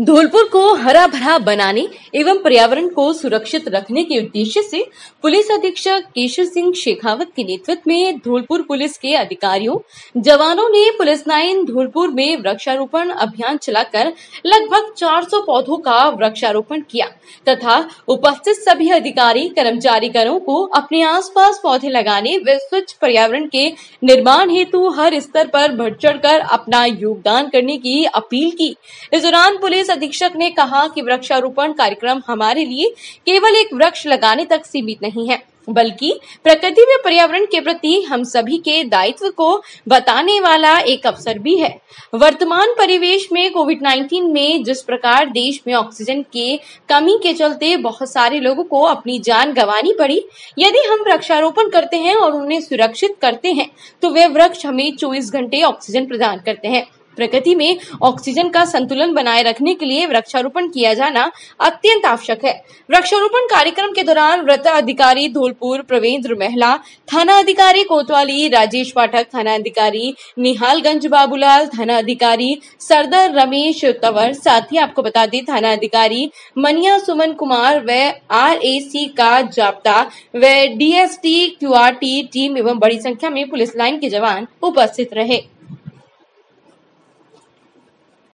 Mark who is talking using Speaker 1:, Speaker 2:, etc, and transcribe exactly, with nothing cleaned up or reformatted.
Speaker 1: धौलपुर को हरा भरा बनाने एवं पर्यावरण को सुरक्षित रखने के उद्देश्य से पुलिस अधीक्षक केशर सिंह शेखावत के नेतृत्व में धौलपुर पुलिस के अधिकारियों जवानों ने पुलिस लाइन धौलपुर में वृक्षारोपण अभियान चलाकर लगभग चार सौ पौधों का वृक्षारोपण किया तथा उपस्थित सभी अधिकारी कर्मचारीगणों को अपने आसपास पौधे लगाने व स्वच्छ पर्यावरण के निर्माण हेतु हर स्तर पर बढ़ चढ़कर अपना योगदान करने की अपील की। इस दौरान पुलिस अधीक्षक ने कहा कि वृक्षारोपण कार्यक्रम हमारे लिए केवल एक वृक्ष लगाने तक सीमित नहीं है, बल्कि प्रकृति व पर्यावरण के प्रति हम सभी के दायित्व को बताने वाला एक अवसर भी है। वर्तमान परिवेश में कोविड उन्नीस में जिस प्रकार देश में ऑक्सीजन के कमी के चलते बहुत सारे लोगों को अपनी जान गंवानी पड़ी, यदि हम वृक्षारोपण करते हैं और उन्हें सुरक्षित करते हैं तो वे वृक्ष हमें चौबीस घंटे ऑक्सीजन प्रदान करते हैं। प्रकृति में ऑक्सीजन का संतुलन बनाए रखने के लिए वृक्षारोपण किया जाना अत्यंत आवश्यक है। वृक्षारोपण कार्यक्रम के दौरान वृत्त अधिकारी धौलपुर प्रवेंद्र महिला, थाना अधिकारी कोतवाली राजेश पाठक, थाना अधिकारी निहालगंज बाबूलाल, थाना अधिकारी सरदार रमेश तंवर, साथ ही आपको बता दें थाना अधिकारी मनिया सुमन कुमार व आर ए सी का जाप्ता व D S T Q R T team एवं बड़ी संख्या में पुलिस लाइन के जवान उपस्थित रहे।